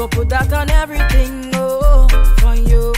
go put that on everything, oh, for you.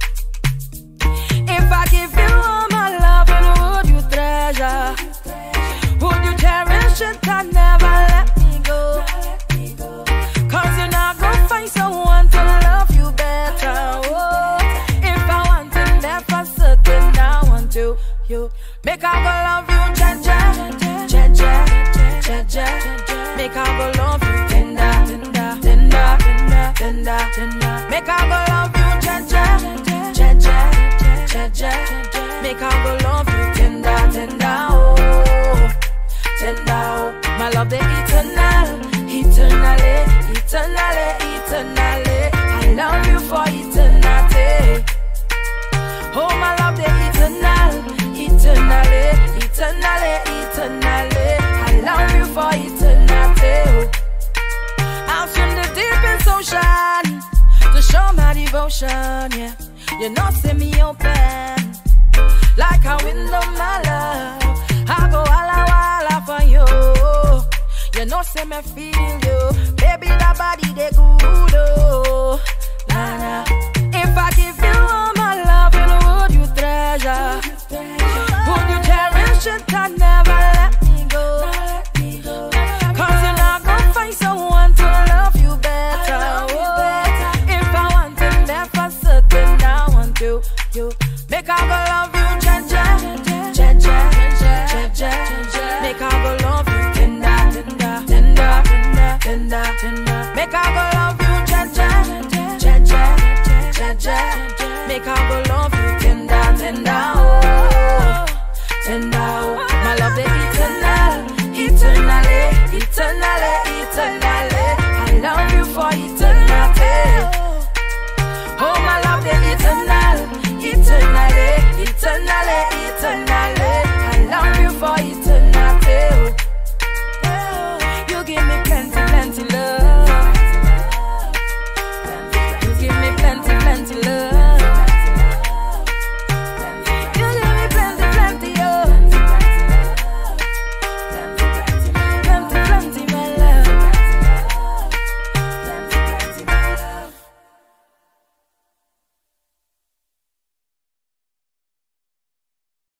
If I give you all my love, and would you treasure? Would you cherish it and never let me go? Cause you're not gonna find someone to love you better, oh. If I want to that for certain, I want to, you. Make I go love you, Jaja, Jaja, Jaja. Make I go love you, tender, tender, tender, tender, tender. Make I go love you, Jaja, Jaja, Jaja. Make I go love you, tender, tender, oh, tender, oh. My love, the eternal, eternally, eternally, eternally. I love you for eternity. Oh, my love, the eternal, eternally, eternally, eternally. I love you for eternity. I'll swim the deepest ocean to show my devotion, yeah. You know, see me open like a window, my love. I go walla walla for you. You know, see me feel you. Baby, that body, they good, oh. Nah, nah. If I give you all my love, and would you treasure? Would you cherish it and never let me go? Cause you're not gonna find someone to love you better, oh. If I want to live for certain, I want you. Make I go love you, Jaja, Jaja, Jaja. Make I go love you, tender, tender, tender, tender, tender. Make I go love you, Jaja, Jaja, Jaja. Make I go love